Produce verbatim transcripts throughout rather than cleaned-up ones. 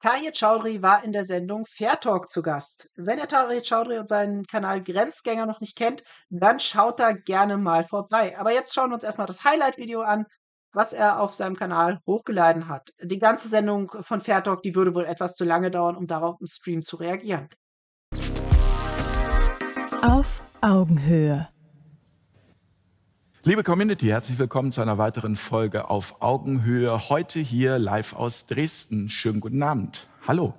Tahir Chaudhry war in der Sendung Fair Talk zu Gast. Wenn ihr Tahir Chaudhry und seinen Kanal Grenzgänger noch nicht kennt, dann schaut da gerne mal vorbei. Aber jetzt schauen wir uns erstmal das Highlight-Video an, was er auf seinem Kanal hochgeladen hat. Die ganze Sendung von Fair Talk, die würde wohl etwas zu lange dauern, um darauf im Stream zu reagieren. Auf Augenhöhe. Liebe Community, herzlich willkommen zu einer weiteren Folge auf Augenhöhe. Heute hier live aus Dresden. Schönen guten Abend. Hallo.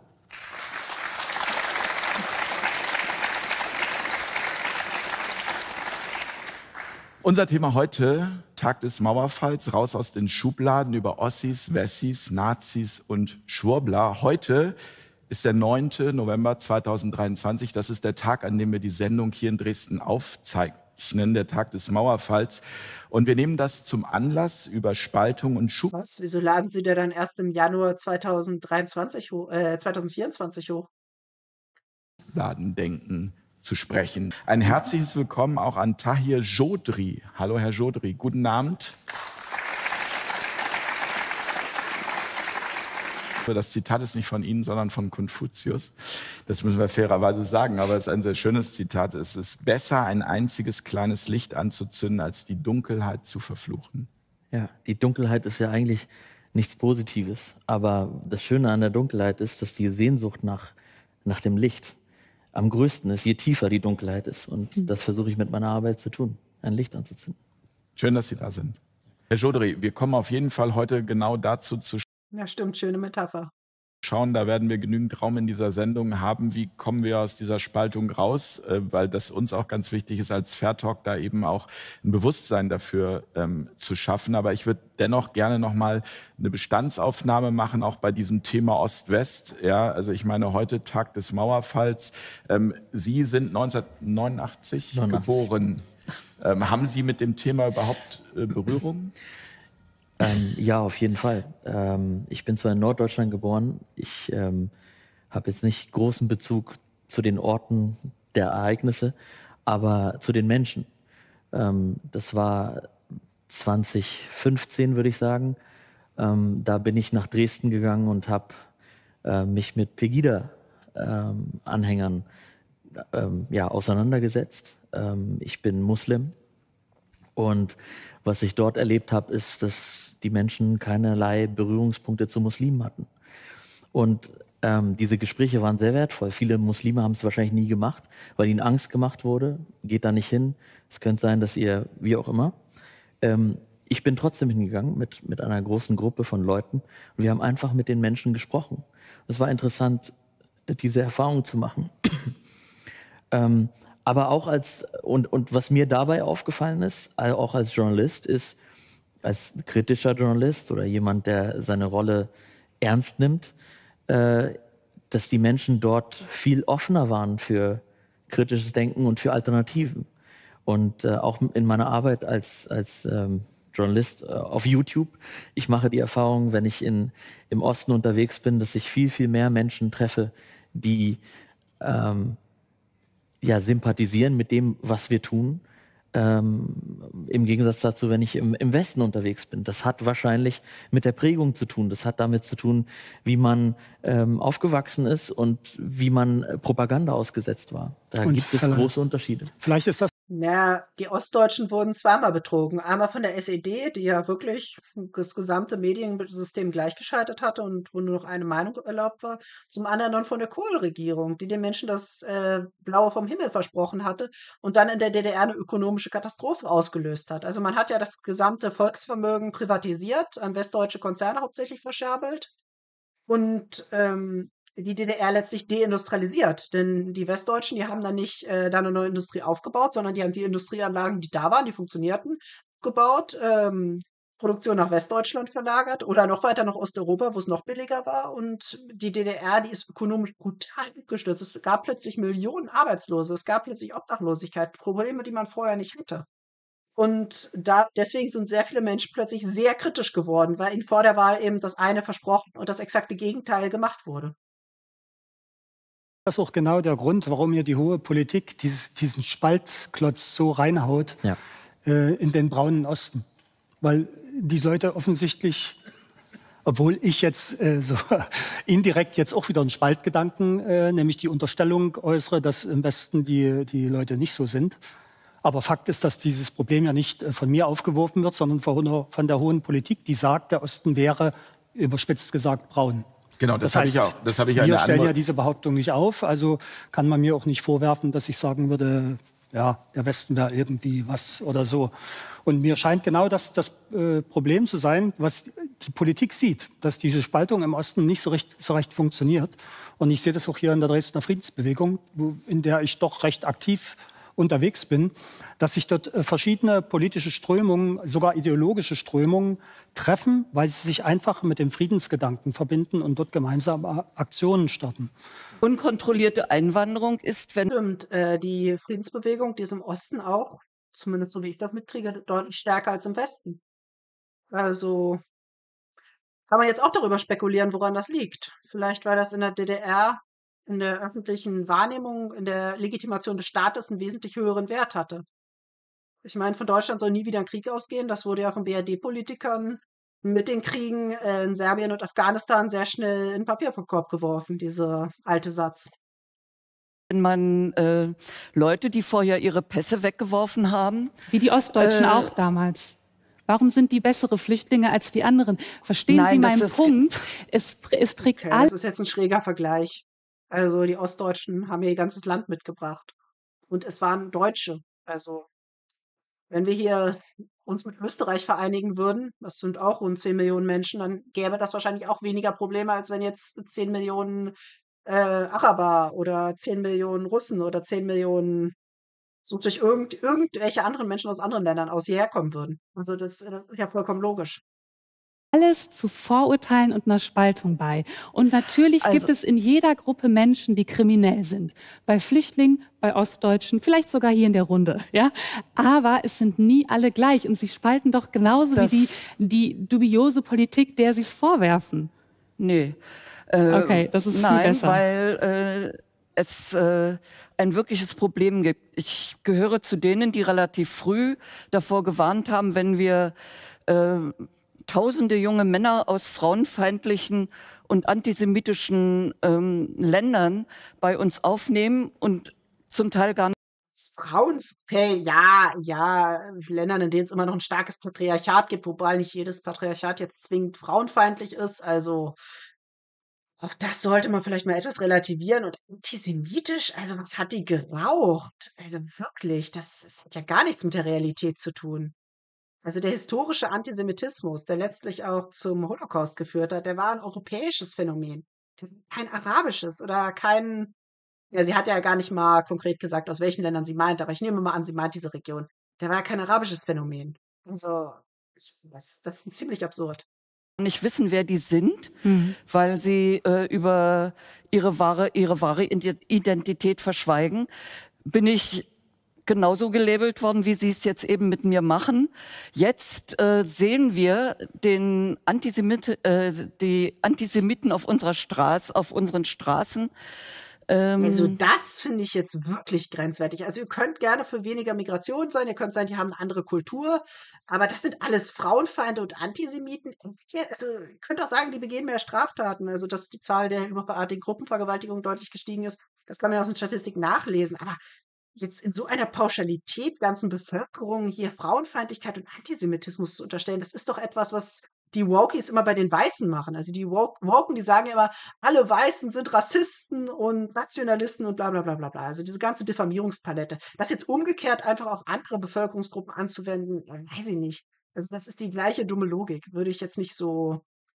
Unser Thema heute, Tag des Mauerfalls, raus aus den Schubladen über Ossis, Wessis, Nazis und Schwurbler. Heute ist der neunte November zweitausenddreiundzwanzig. Das ist der Tag, an dem wir die Sendung hier in Dresden aufzeichnen. Der Tag des Mauerfalls. Und wir nehmen das zum Anlass, über Spaltung und Schub... Was? Wieso laden Sie der dann erst im Januar zweitausenddreiundzwanzig ho äh, zweitausendvierundzwanzig hoch? Ladendenken zu sprechen. Ein herzliches Willkommen auch an Tahir Chaudhry. Hallo, Herr Chaudhry, guten Abend. Das Zitat ist nicht von Ihnen, sondern von Konfuzius. Das müssen wir fairerweise sagen, aber es ist ein sehr schönes Zitat. Es ist besser, ein einziges kleines Licht anzuzünden, als die Dunkelheit zu verfluchen. Ja, die Dunkelheit ist ja eigentlich nichts Positives. Aber das Schöne an der Dunkelheit ist, dass die Sehnsucht nach, nach dem Licht am größten ist, je tiefer die Dunkelheit ist. Und das versuche ich mit meiner Arbeit zu tun, ein Licht anzuzünden. Schön, dass Sie da sind. Herr Chaudhry, wir kommen auf jeden Fall heute genau dazu zu Ja, stimmt, schöne Metapher. schauen, da werden wir genügend Raum in dieser Sendung haben, wie kommen wir aus dieser Spaltung raus, äh, weil das uns auch ganz wichtig ist, als Fair Talk da eben auch ein Bewusstsein dafür ähm, zu schaffen. Aber ich würde dennoch gerne nochmal eine Bestandsaufnahme machen, auch bei diesem Thema Ost-West. Ja, also ich meine, heute Tag des Mauerfalls. Ähm, Sie sind neunzehnhundertneunundachtzig neunundachtzig geboren. Ähm, haben Sie mit dem Thema überhaupt äh, Berührung? Ähm, ja, auf jeden Fall. Ähm, ich bin zwar in Norddeutschland geboren, ich ähm, habe jetzt nicht großen Bezug zu den Orten der Ereignisse, aber zu den Menschen. Ähm, das war zweitausendfünfzehn, würde ich sagen. Ähm, da bin ich nach Dresden gegangen und habe äh, mich mit Pegida-Anhängern ähm, ja, auseinandergesetzt. Ähm, ich bin Muslim. Und was ich dort erlebt habe, ist, dass die Menschen keinerlei Berührungspunkte zu Muslimen hatten. Und ähm, diese Gespräche waren sehr wertvoll. Viele Muslime haben es wahrscheinlich nie gemacht, weil ihnen Angst gemacht wurde. Geht da nicht hin. Es könnte sein, dass ihr, wie auch immer. Ähm, ich bin trotzdem hingegangen mit, mit einer großen Gruppe von Leuten. Und wir haben einfach mit den Menschen gesprochen. Es war interessant, diese Erfahrung zu machen. ähm, Aber auch als, und, und was mir dabei aufgefallen ist, auch als Journalist, ist, als kritischer Journalist oder jemand, der seine Rolle ernst nimmt, äh, dass die Menschen dort viel offener waren für kritisches Denken und für Alternativen. Und äh, auch in meiner Arbeit als, als ähm, Journalist äh, auf YouTube, ich mache die Erfahrung, wenn ich in, im Osten unterwegs bin, dass ich viel, viel mehr Menschen treffe, die ähm, ja, sympathisieren mit dem, was wir tun, ähm, im Gegensatz dazu, wenn ich im, im Westen unterwegs bin. Das hat wahrscheinlich mit der Prägung zu tun. Das hat damit zu tun, wie man ähm, aufgewachsen ist und wie man Propaganda ausgesetzt war. Da Und gibt es große Unterschiede. Vielleicht ist das Ja, die Ostdeutschen wurden zweimal betrogen. Einmal von der S E D, die ja wirklich das gesamte Mediensystem gleichgeschaltet hatte und wo nur noch eine Meinung erlaubt war. Zum anderen dann von der Kohl-Regierung, die den Menschen das äh, Blaue vom Himmel versprochen hatte und dann in der D D R eine ökonomische Katastrophe ausgelöst hat. Also man hat ja das gesamte Volksvermögen privatisiert, an westdeutsche Konzerne hauptsächlich verscherbelt und ähm, die D D R letztlich deindustrialisiert. Denn die Westdeutschen, die haben dann nicht äh, da eine neue Industrie aufgebaut, sondern die haben die Industrieanlagen, die da waren, die funktionierten, gebaut, ähm, Produktion nach Westdeutschland verlagert oder noch weiter nach Osteuropa, wo es noch billiger war. Und die D D R, die ist ökonomisch brutal abgestürzt. Es gab plötzlich Millionen Arbeitslose, es gab plötzlich Obdachlosigkeit, Probleme, die man vorher nicht hatte. Und da, deswegen sind sehr viele Menschen plötzlich sehr kritisch geworden, weil ihnen vor der Wahl eben das eine versprochen und das exakte Gegenteil gemacht wurde. Das ist auch genau der Grund, warum hier die hohe Politik dieses, diesen Spaltklotz so reinhaut Ja. äh, in den braunen Osten. Weil die Leute offensichtlich Obwohl ich jetzt äh, so indirekt jetzt auch wieder einen Spaltgedanken, äh, nämlich die Unterstellung äußere, dass im Westen die, die Leute nicht so sind. Aber Fakt ist, dass dieses Problem ja nicht äh, von mir aufgeworfen wird, sondern von, von der hohen Politik, die sagt, der Osten wäre, überspitzt gesagt, braun. Genau, das, Das habe heißt, ich auch. Das habe ich ja in wir der stellen Antwort- ja diese Behauptung nicht auf, also kann man mir auch nicht vorwerfen, dass ich sagen würde, ja, der Westen wäre irgendwie was oder so. Und mir scheint genau das das äh, Problem zu sein, was die Politik sieht, dass diese Spaltung im Osten nicht so recht, so recht funktioniert. Und ich sehe das auch hier in der Dresdner Friedensbewegung, wo, in der ich doch recht aktiv unterwegs bin, dass sich dort äh, verschiedene politische Strömungen, sogar ideologische Strömungen treffen, weil sie sich einfach mit dem Friedensgedanken verbinden und dort gemeinsame Aktionen starten. Unkontrollierte Einwanderung ist, wenn Stimmt, äh, die Friedensbewegung, die ist im Osten auch, zumindest so wie ich das mitkriege, deutlich stärker als im Westen. Also kann man jetzt auch darüber spekulieren, woran das liegt. Vielleicht, weil das in der D D R in der öffentlichen Wahrnehmung, in der Legitimation des Staates einen wesentlich höheren Wert hatte. Ich meine, von Deutschland soll nie wieder ein Krieg ausgehen. Das wurde ja von B R D-Politikern mit den Kriegen äh, in Serbien und Afghanistan sehr schnell in den Papierkorb geworfen, dieser alte Satz. man äh, Leute, die vorher ihre Pässe weggeworfen haben, Wie die Ostdeutschen Äh, auch damals. Warum sind die bessere Flüchtlinge als die anderen? Verstehen Nein, Sie das meinen ist- Punkt? Es, es trägt Okay, alles. das ist jetzt ein schräger Vergleich. Also die Ostdeutschen haben ihr ganzes Land mitgebracht. Und es waren Deutsche. Also wenn wir hier uns mit Österreich vereinigen würden, das sind auch rund zehn Millionen Menschen, dann gäbe das wahrscheinlich auch weniger Probleme, als wenn jetzt zehn Millionen äh, Araber oder zehn Millionen Russen oder zehn Millionen, sucht sich irgend, irgendwelche anderen Menschen aus anderen Ländern aus hierher kommen würden. Also das, das ist ja vollkommen logisch. alles zu Vorurteilen und einer Spaltung bei. Und natürlich gibt Also- es in jeder Gruppe Menschen, die kriminell sind. Bei Flüchtlingen, bei Ostdeutschen, vielleicht sogar hier in der Runde. Ja? Aber es sind nie alle gleich. Und sie spalten doch genauso Das- wie die, die dubiose Politik, der sie es vorwerfen. nee. Äh, Okay, das ist viel nein, besser. weil äh, es äh, ein wirkliches Problem gibt. Ich gehöre zu denen, die relativ früh davor gewarnt haben, wenn wir äh, tausende junge Männer aus frauenfeindlichen und antisemitischen ähm, Ländern bei uns aufnehmen und zum Teil gar nicht. Frauen, okay, ja, ja, Ländern, in denen es immer noch ein starkes Patriarchat gibt, wobei nicht jedes Patriarchat jetzt zwingend frauenfeindlich ist. Also auch das sollte man vielleicht mal etwas relativieren. Und antisemitisch, also was hat die geraucht? Also wirklich, das, das hat ja gar nichts mit der Realität zu tun. Also der historische Antisemitismus, der letztlich auch zum Holocaust geführt hat, der war ein europäisches Phänomen. Das ist kein arabisches oder kein. Ja, sie hat ja gar nicht mal konkret gesagt, aus welchen Ländern sie meint, aber ich nehme mal an, sie meint diese Region. Der war ja kein arabisches Phänomen. Also, das, das ist ziemlich absurd. nicht wissen, wer die sind, Mhm. weil sie äh, über ihre wahre, ihre wahre Ide- Identität verschweigen, bin ich genauso gelabelt worden, wie sie es jetzt eben mit mir machen. Jetzt äh, sehen wir den Antisemit, äh, die Antisemiten auf unserer Straße, auf unseren Straßen. Ähm, Also das finde ich jetzt wirklich grenzwertig. Also ihr könnt gerne für weniger Migration sein, ihr könnt sagen, die haben eine andere Kultur, aber das sind alles Frauenfeinde und Antisemiten. Ja, also ihr könnt auch sagen, die begehen mehr Straftaten. Also dass die Zahl der überartigen Gruppenvergewaltigungen deutlich gestiegen ist, das kann man ja aus den Statistiken nachlesen. Aber jetzt in so einer Pauschalität ganzen Bevölkerung hier Frauenfeindlichkeit und Antisemitismus zu unterstellen, das ist doch etwas, was die Wokies immer bei den Weißen machen. Also die Woke- Woken, die sagen immer, alle Weißen sind Rassisten und Nationalisten und bla bla bla bla bla. Also diese ganze Diffamierungspalette. Das jetzt umgekehrt einfach auf andere Bevölkerungsgruppen anzuwenden, ja, weiß ich nicht. Also das ist die gleiche dumme Logik. Würde ich jetzt nicht so.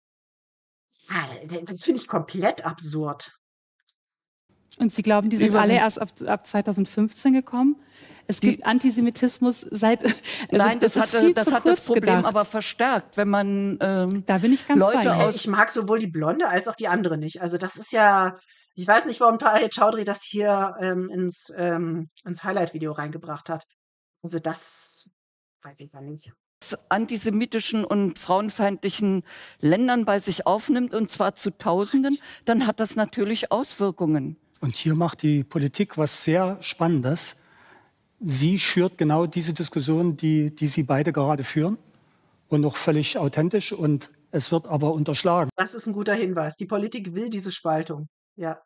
Ja, das finde ich komplett absurd. Und Sie glauben, die sind Über- alle erst ab, ab zweitausendfünfzehn gekommen? Es Die- gibt Antisemitismus seit. Also Nein, das, ist hatte, viel das zu hat das kurz Problem gedacht. aber verstärkt, wenn man ähm, Da bin ich ganz Leute bei Ihnen. Hey, aus- ich mag sowohl die Blonde als auch die andere nicht. Also das ist ja, ich weiß nicht, warum Tahir Chaudhry das hier ähm, ins, ähm, ins Highlight-Video reingebracht hat. Also das weiß ich ja nicht. antisemitischen und frauenfeindlichen Ländern bei sich aufnimmt, und zwar zu Tausenden, dann hat das natürlich Auswirkungen. Und hier macht die Politik was sehr Spannendes. Sie schürt genau diese Diskussion, die, die Sie beide gerade führen. Und auch völlig authentisch und es wird aber unterschlagen. Das ist ein guter Hinweis. Die Politik will diese Spaltung. Ja.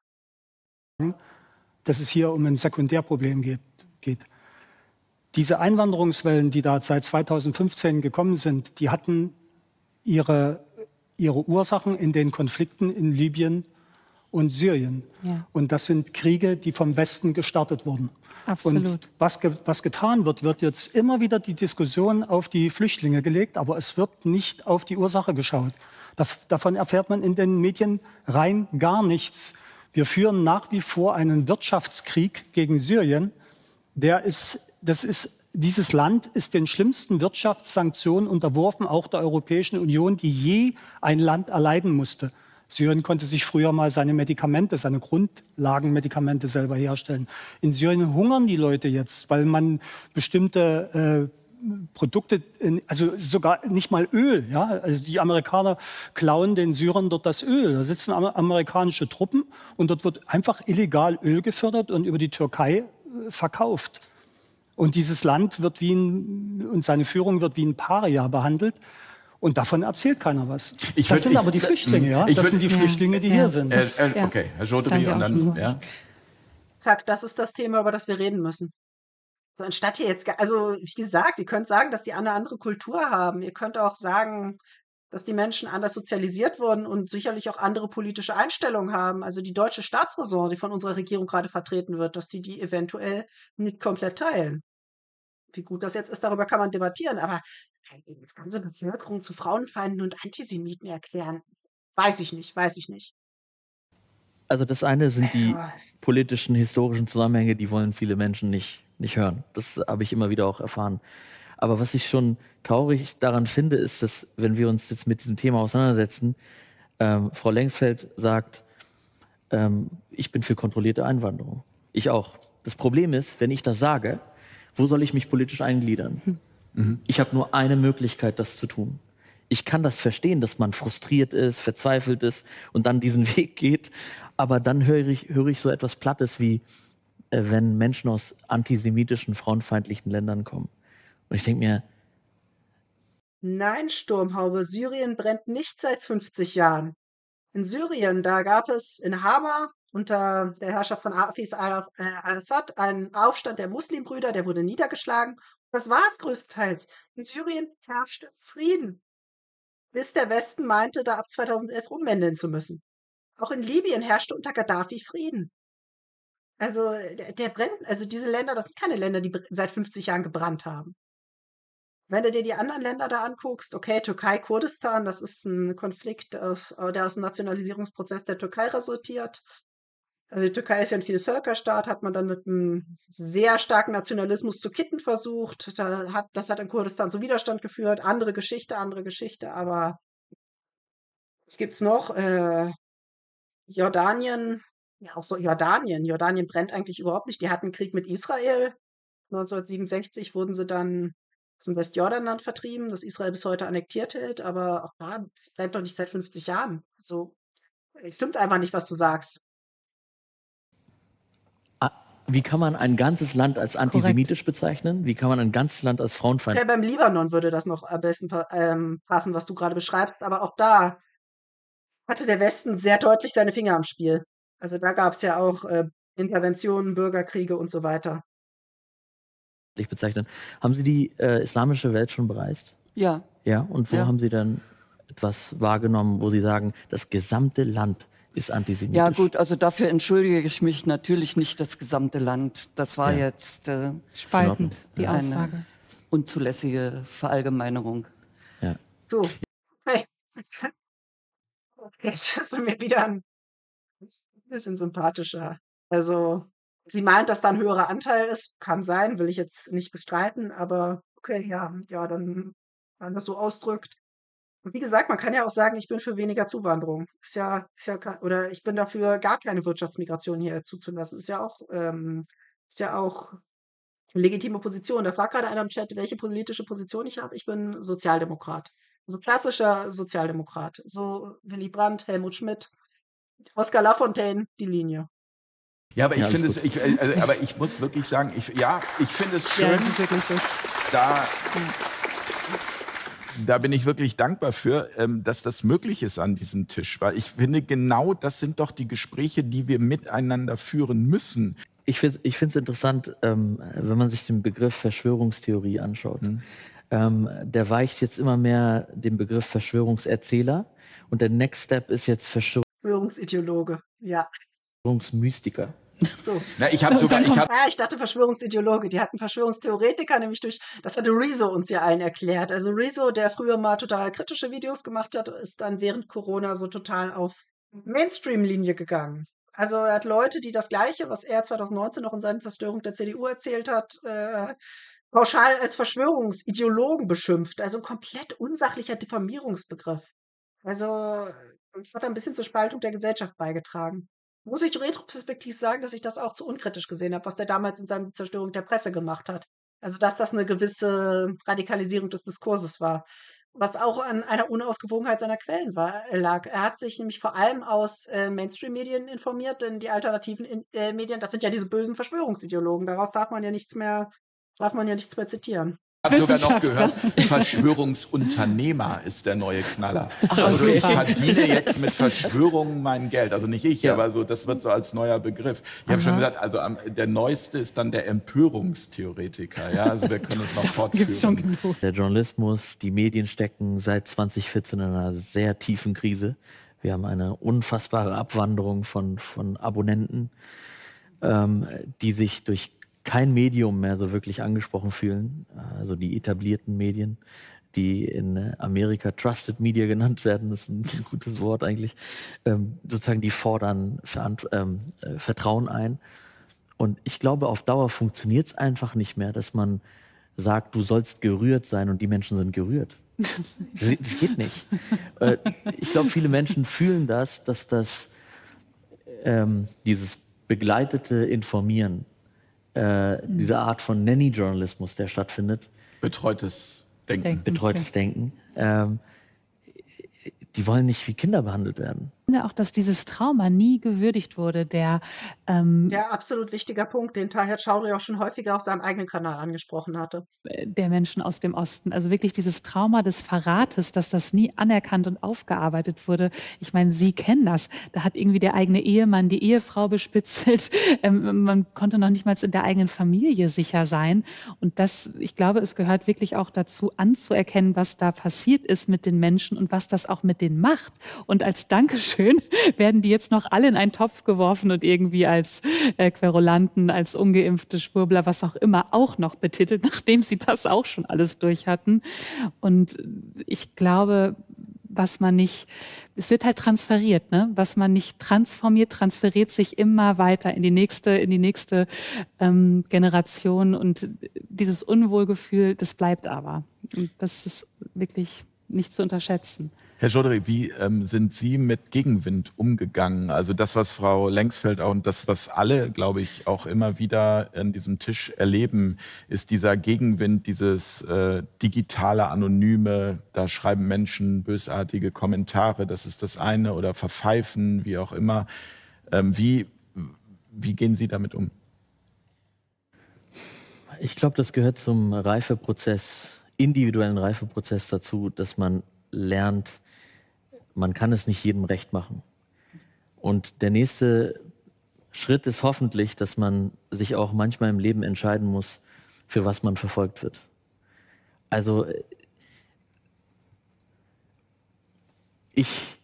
Dass es hier um ein Sekundärproblem geht. geht. Diese Einwanderungswellen, die da seit zweitausendfünfzehn gekommen sind, die hatten ihre, ihre Ursachen in den Konflikten in Libyen und Syrien. Ja. Und das sind Kriege, die vom Westen gestartet wurden. Absolut. Und was, ge was getan wird, wird jetzt immer wieder die Diskussion auf die Flüchtlinge gelegt, aber es wird nicht auf die Ursache geschaut. Da, davon erfährt man in den Medien rein gar nichts. Wir führen nach wie vor einen Wirtschaftskrieg gegen Syrien. Der ist, das ist, dieses Land ist den schlimmsten Wirtschaftssanktionen unterworfen, auch der Europäischen Union, die je ein Land erleiden musste. Syrien konnte sich früher mal seine Medikamente, seine Grundlagenmedikamente selber herstellen. In Syrien hungern die Leute jetzt, weil man bestimmte äh, Produkte, in, also sogar nicht mal Öl, ja, also die Amerikaner klauen den Syrern dort das Öl. Da sitzen amerikanische Truppen und dort wird einfach illegal Öl gefördert und über die Türkei äh, verkauft. Und dieses Land wird wie ein, und seine Führung wird wie ein Paria behandelt. Und davon erzählt keiner was. Ich das würd, sind ich, aber die Flüchtlinge, ja. Ich Das würd, sind die Flüchtlinge, die ja. hier sind. Äh, äh, okay, Herr Chaudhry und dann, ja. Zack, das ist das Thema, über das wir reden müssen. So, anstatt hier jetzt, also wie gesagt, ihr könnt sagen, dass die eine andere Kultur haben. Ihr könnt auch sagen, dass die Menschen anders sozialisiert wurden und sicherlich auch andere politische Einstellungen haben. Also die deutsche Staatsräson, die von unserer Regierung gerade vertreten wird, dass die die eventuell nicht komplett teilen. Wie gut das jetzt ist, darüber kann man debattieren, aber die ganze Bevölkerung zu Frauenfeinden und Antisemiten erklären, weiß ich nicht, weiß ich nicht. Also das eine sind die Also, politischen, historischen Zusammenhänge, die wollen viele Menschen nicht, nicht hören. Das habe ich immer wieder auch erfahren. Aber was ich schon traurig daran finde, ist, dass, wenn wir uns jetzt mit diesem Thema auseinandersetzen, ähm, Frau Lengsfeld sagt, ähm, ich bin für kontrollierte Einwanderung. Ich auch. Das Problem ist, wenn ich das sage, wo soll ich mich politisch eingliedern? Mhm. Ich habe nur eine Möglichkeit, das zu tun. Ich kann das verstehen, dass man frustriert ist, verzweifelt ist und dann diesen Weg geht. Aber dann höre ich, höre ich so etwas Plattes wie, äh, wenn Menschen aus antisemitischen, frauenfeindlichen Ländern kommen. Und ich denke mir, nein, Sturmhaube, Syrien brennt nicht seit fünfzig Jahren. In Syrien, da gab es in Hama unter der Herrschaft von Hafiz al-Assad einen Aufstand der Muslimbrüder, der wurde niedergeschlagen. Das war es größtenteils. In Syrien herrschte Frieden, bis der Westen meinte, da ab zweitausendelf umwandeln zu müssen. Auch in Libyen herrschte unter Gaddafi Frieden. Also der, der brennt, also diese Länder, das sind keine Länder, die seit fünfzig Jahren gebrannt haben. Wenn du dir die anderen Länder da anguckst, okay, Türkei, Kurdistan, das ist ein Konflikt, aus, der aus dem Nationalisierungsprozess der Türkei resultiert. Also die Türkei ist ja ein Vielvölkerstaat, hat man dann mit einem sehr starken Nationalismus zu kitten versucht. Da hat, das hat in Kurdistan zu Widerstand geführt. Andere Geschichte, andere Geschichte, aber es gibt's noch. Äh, Jordanien, ja auch so Jordanien. Jordanien brennt eigentlich überhaupt nicht. Die hatten einen Krieg mit Israel. neunzehnhundertsiebenundsechzig wurden sie dann aus dem Westjordanland vertrieben, das Israel bis heute annektiert hält. Aber auch da, das brennt doch nicht seit fünfzig Jahren. Also, es stimmt einfach nicht, was du sagst. wie kann man ein ganzes Land als antisemitisch bezeichnen? Wie kann man ein ganzes Land als frauenfeindlich? Okay, beim Libanon würde das noch am besten pa- ähm, passen, was du gerade beschreibst. Aber auch da hatte der Westen sehr deutlich seine Finger am Spiel. Also da gab es ja auch äh, Interventionen, Bürgerkriege und so weiter. bezeichnen? Haben Sie die äh, islamische Welt schon bereist? Ja. Ja, und wo Ja. haben Sie dann etwas wahrgenommen, wo Sie sagen, das gesamte Land ist antisemitisch? Ja gut, also dafür entschuldige ich mich natürlich nicht, das gesamte Land. Das war Ja. jetzt äh, Spaltend, die eine Aussage. unzulässige Verallgemeinerung. Ja. So, hey. Jetzt ist er mir wieder ein bisschen sympathischer. Also, sie meint, dass da ein höherer Anteil ist. Kann sein, will ich jetzt nicht bestreiten, aber okay, ja, ja, dann, wenn man das so ausdrückt. Und wie gesagt, man kann ja auch sagen, ich bin für weniger Zuwanderung. Ist ja, ist ja, ke- oder ich bin dafür, gar keine Wirtschaftsmigration hier zuzulassen. Ist ja auch, ähm, ist ja auch eine legitime Position. Da fragt gerade einer im Chat, welche politische Position ich habe. Ich bin Sozialdemokrat. Also klassischer Sozialdemokrat. So Willy Brandt, Helmut Schmidt, Oskar Lafontaine, die Linie. Ja, aber ich Ja, alles finde es, gut. ich, äh, also, aber ich muss wirklich sagen, ich, ja, ich finde es schön, Ja, das ist wirklich so. da da bin ich wirklich dankbar für, ähm, dass das möglich ist an diesem Tisch. Weil ich finde, genau das sind doch die Gespräche, die wir miteinander führen müssen. Ich finde es interessant, ähm, wenn man sich den Begriff Verschwörungstheorie anschaut. Mhm. Ähm, der weicht jetzt immer mehr dem Begriff Verschwörungserzähler. Und der Next Step ist jetzt Verschwörungsideologe, ja. Verschwörungsmystiker. So. Na, ich habe sogar, ich hab ah, ich dachte Verschwörungsideologe. Die hatten Verschwörungstheoretiker, nämlich durch, das hatte Rezo uns ja allen erklärt. Also Rezo, der früher mal total kritische Videos gemacht hat, ist dann während Corona so total auf Mainstream-Linie gegangen. Also er hat Leute, die das Gleiche, was er zwanzig neunzehn noch in seiner Zerstörung der C D U erzählt hat, äh, pauschal als Verschwörungsideologen beschimpft. Also ein komplett unsachlicher Diffamierungsbegriff. Also hat ein bisschen zur Spaltung der Gesellschaft beigetragen. Muss ich retroperspektiv sagen, dass ich das auch zu unkritisch gesehen habe, was der damals in seiner Zerstörung der Presse gemacht hat. Also dass das eine gewisse Radikalisierung des Diskurses war. Was auch an einer Unausgewogenheit seiner Quellen war, lag. Er hat sich nämlich vor allem aus äh, Mainstream-Medien informiert, denn die alternativen in, äh, Medien, das sind ja diese bösen Verschwörungsideologen. Daraus darf man ja nichts mehr, darf man ja nichts mehr zitieren. Ich habe sogar noch gehört, Verschwörungsunternehmer ist der neue Knaller. Ach, also okay. ich verdiene jetzt mit Verschwörungen mein Geld. Also nicht ich, Ja. aber so, das wird so als neuer Begriff. Ich habe schon gesagt, also am, der neueste ist dann der Empörungstheoretiker. Ja, also wir können es noch Gibt's schon fortführen. genug. Der Journalismus, die Medien stecken seit zwanzig vierzehn in einer sehr tiefen Krise. Wir haben eine unfassbare Abwanderung von, von Abonnenten, ähm, die sich durch kein Medium mehr so wirklich angesprochen fühlen. Also die etablierten Medien, die in Amerika Trusted Media genannt werden, das ist ein, ein gutes Wort eigentlich, ähm, sozusagen die fordern Verant ähm, äh, Vertrauen ein. Und ich glaube, auf Dauer funktioniert es einfach nicht mehr, dass man sagt, du sollst gerührt sein und die Menschen sind gerührt. Das, das geht nicht. Äh, ich glaube, viele Menschen fühlen das, dass das ähm, dieses begleitete Informieren, äh, diese Art von Nanny-Journalismus, der stattfindet, Betreutes Denken. Denken. betreutes Denken, ähm, die wollen nicht wie Kinder behandelt werden. Ich finde auch, dass dieses Trauma nie gewürdigt wurde, der ähm, Ja, absolut wichtiger Punkt, den Tahir Chaudhry auch schon häufiger auf seinem eigenen Kanal angesprochen hatte. der Menschen aus dem Osten. Also wirklich dieses Trauma des Verrates, dass das nie anerkannt und aufgearbeitet wurde. Ich meine, Sie kennen das. Da hat irgendwie der eigene Ehemann die Ehefrau bespitzelt. Ähm, man konnte noch nicht mal in der eigenen Familie sicher sein. Und das, ich glaube, es gehört wirklich auch dazu, anzuerkennen, was da passiert ist mit den Menschen und was das auch mit denen macht. Und als Dankeschön werden die jetzt noch alle in einen Topf geworfen und irgendwie als äh, Querulanten, als ungeimpfte Schwurbler, was auch immer, auch noch betitelt, nachdem sie das auch schon alles durch hatten. Und ich glaube, was man nicht, es wird halt transferiert, ne? Was man nicht transformiert, transferiert sich immer weiter in die nächste, in die nächste ähm, Generation. Und dieses Unwohlgefühl, das bleibt aber. Und das ist wirklich nicht zu unterschätzen. Herr Chaudhry, wie ähm, sind Sie mit Gegenwind umgegangen? Also das, was Frau Lengsfeld auch und das, was alle, glaube ich, auch immer wieder an diesem Tisch erleben, ist dieser Gegenwind, dieses äh, digitale, anonyme, da schreiben Menschen bösartige Kommentare, das ist das eine, oder verpfeifen, wie auch immer. Ähm, wie, wie gehen Sie damit um? Ich glaube, das gehört zum Reifeprozess, individuellen Reifeprozess dazu, dass man lernt, man kann es nicht jedem recht machen. Und der nächste Schritt ist hoffentlich, dass man sich auch manchmal im Leben entscheiden muss, für was man verfolgt wird. Also ich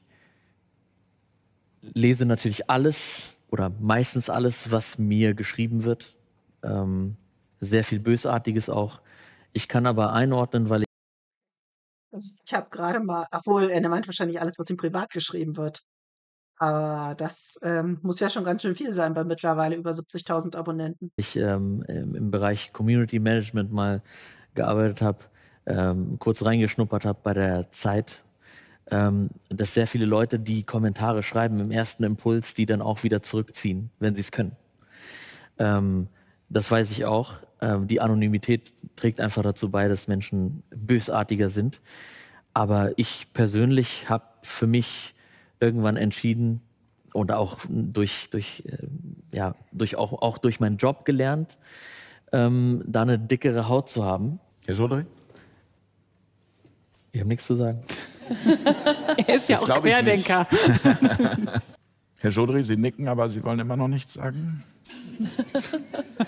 lese natürlich alles oder meistens alles, was mir geschrieben wird. Ähm, sehr viel Bösartiges auch. Ich kann aber einordnen, weil ich Also ich habe gerade mal, obwohl er meint wahrscheinlich alles, was ihm privat geschrieben wird. Aber das ähm, muss ja schon ganz schön viel sein bei mittlerweile über siebzigtausend Abonnenten. ich ähm, im Bereich Community Management mal gearbeitet habe, ähm, kurz reingeschnuppert habe bei der Zeit, ähm, dass sehr viele Leute, die Kommentare schreiben, im ersten Impuls, die dann auch wieder zurückziehen, wenn sie es können. Ähm, das weiß ich auch. Ähm, die Anonymität trägt einfach dazu bei, dass Menschen bösartiger sind. Aber ich persönlich habe für mich irgendwann entschieden und auch durch, durch, äh, ja, durch auch, auch durch meinen Job gelernt, ähm, da eine dickere Haut zu haben. Herr Chaudhry? Ich habe nichts zu sagen. Er ist ja Das auch glaub ich nicht. Querdenker. Herr Chaudhry, Sie nicken, aber Sie wollen immer noch nichts sagen? Soll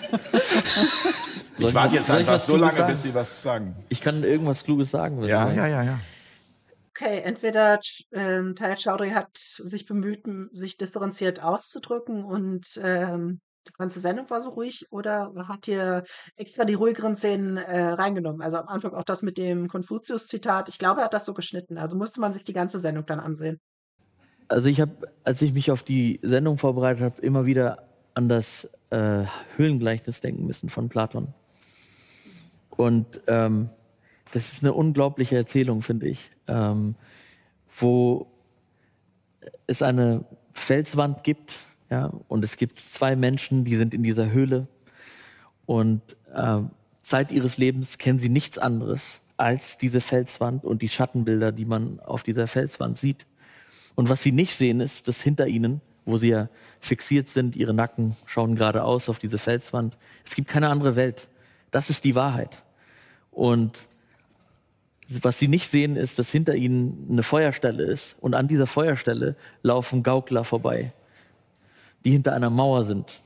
Ich ich warte was- jetzt soll ich einfach was so Kluges lange, sagen? bis Sie was sagen. Ich kann irgendwas Kluges sagen. Wenn Ja, Sie ja, wollen. ja, ja. Okay, entweder ähm, Tahir Chaudhry hat sich bemüht, m- sich differenziert auszudrücken und ähm, die ganze Sendung war so ruhig, oder hat hier extra die ruhigeren Szenen äh, reingenommen? Also am Anfang auch das mit dem Konfuzius-Zitat. Ich glaube, er hat das so geschnitten. Also musste man sich die ganze Sendung dann ansehen. Also ich habe, als ich mich auf die Sendung vorbereitet habe, immer wieder an das äh, Höhlengleichnis denken müssen von Platon. Und ähm, das ist eine unglaubliche Erzählung, finde ich, ähm, wo es eine Felswand gibt, ja, und es gibt zwei Menschen, die sind in dieser Höhle und äh, Zeit ihres Lebens kennen sie nichts anderes als diese Felswand und die Schattenbilder, die man auf dieser Felswand sieht. Und was sie nicht sehen, ist, dass hinter ihnen, wo sie ja fixiert sind, ihre Nacken schauen geradeaus auf diese Felswand. Es gibt keine andere Welt. Das ist die Wahrheit. Und was sie nicht sehen, ist, dass hinter ihnen eine Feuerstelle ist. Und an dieser Feuerstelle laufen Gaukler vorbei, die hinter einer Mauer sind.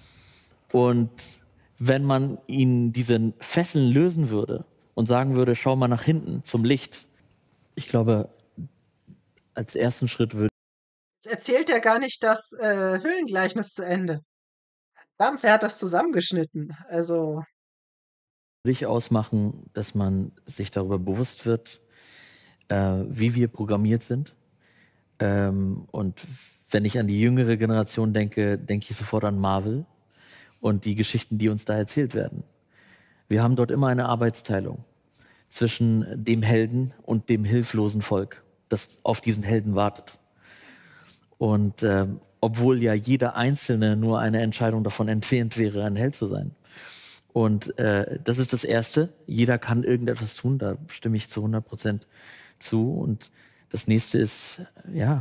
Und wenn man ihnen diese Fesseln lösen würde und sagen würde, schau mal nach hinten zum Licht, ich glaube, als ersten Schritt würde Jetzt erzählt er gar nicht das äh, Höhlengleichnis zu Ende. Verdammt, wer hat das zusammengeschnitten? Also, ich ausmachen, dass man sich darüber bewusst wird, äh, wie wir programmiert sind. Ähm, und wenn ich an die jüngere Generation denke, denke ich sofort an Marvel und die Geschichten, die uns da erzählt werden. Wir haben dort immer eine Arbeitsteilung zwischen dem Helden und dem hilflosen Volk, das auf diesen Helden wartet. Und ähm, obwohl ja jeder Einzelne nur eine Entscheidung davon entfernt wäre, ein Held zu sein. Und äh, das ist das Erste. Jeder kann irgendetwas tun, da stimme ich zu hundert Prozent zu. Und das Nächste ist, ja,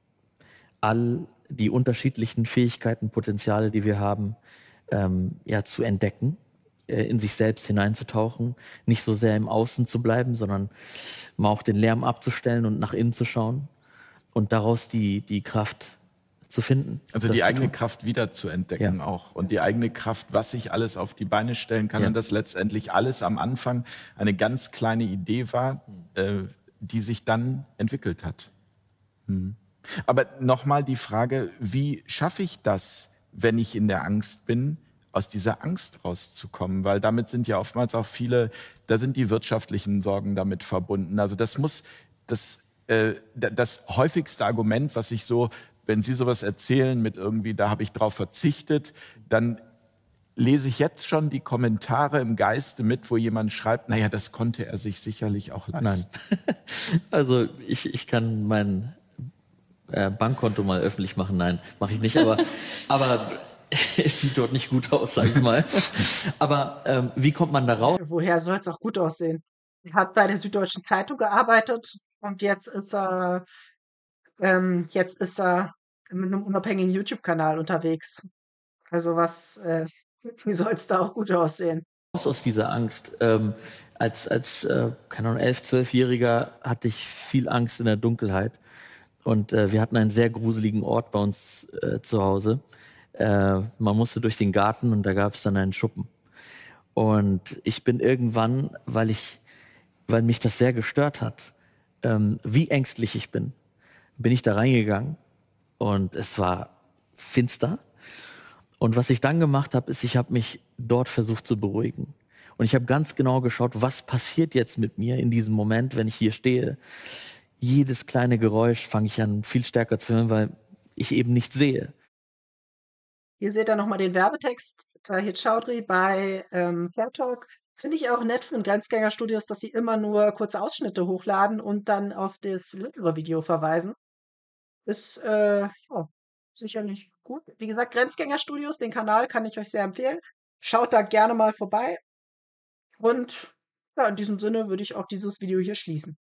all die unterschiedlichen Fähigkeiten, Potenziale, die wir haben, ähm, ja, zu entdecken, äh, in sich selbst hineinzutauchen, nicht so sehr im Außen zu bleiben, sondern mal auch den Lärm abzustellen und nach innen zu schauen und daraus die, die Kraft zu finden. Also das die zu eigene tun. Kraft wieder zu entdecken Ja. auch. Und die eigene Kraft, was ich alles auf die Beine stellen kann. Ja. Und das letztendlich alles am Anfang eine ganz kleine Idee war, äh, die sich dann entwickelt hat. Hm. Aber nochmal die Frage, wie schaffe ich das, wenn ich in der Angst bin, aus dieser Angst rauszukommen? Weil damit sind ja oftmals auch viele, da sind die wirtschaftlichen Sorgen damit verbunden. Also das muss, das, äh, das häufigste Argument, was ich so, wenn Sie sowas erzählen mit irgendwie, da habe ich drauf verzichtet, dann lese ich jetzt schon die Kommentare im Geiste mit, wo jemand schreibt, naja, das konnte er sich sicherlich auch leisten. Nein. Also ich, ich kann mein äh, Bankkonto mal öffentlich machen. Nein, mache ich nicht. Aber, aber es sieht dort nicht gut aus, sage ich mal. Aber ähm, wie kommt man da raus? woher soll es auch gut aussehen? Er hat bei der Süddeutschen Zeitung gearbeitet und jetzt ist er, ähm, jetzt ist er mit einem unabhängigen YouTube-Kanal unterwegs. Also was, äh, wie soll es da auch gut aussehen? Aus dieser Angst. Ähm, als als äh, keine Ahnung, elf-, zwölfjähriger hatte ich viel Angst in der Dunkelheit. Und äh, wir hatten einen sehr gruseligen Ort bei uns äh, zu Hause. Äh, man musste durch den Garten und da gab es dann einen Schuppen. Und ich bin irgendwann, weil ich, weil mich das sehr gestört hat, ähm, wie ängstlich ich bin, bin ich da reingegangen und es war finster. Und was ich dann gemacht habe, ist, ich habe mich dort versucht zu beruhigen. Und ich habe ganz genau geschaut, was passiert jetzt mit mir in diesem Moment, wenn ich hier stehe. Jedes kleine Geräusch fange ich an viel stärker zu hören, weil ich eben nicht sehe. Hier seht ihr nochmal den Werbetext, Tahir Chaudhry bei ähm, Fairtalk. Finde ich auch nett von Grenzgänger-Studios, dass sie immer nur kurze Ausschnitte hochladen und dann auf das längere Video verweisen. Ist äh, ja, sicherlich gut. Wie gesagt, Grenzgänger-Studios, den Kanal kann ich euch sehr empfehlen. Schaut da gerne mal vorbei. Und ja, in diesem Sinne würde ich auch dieses Video hier schließen.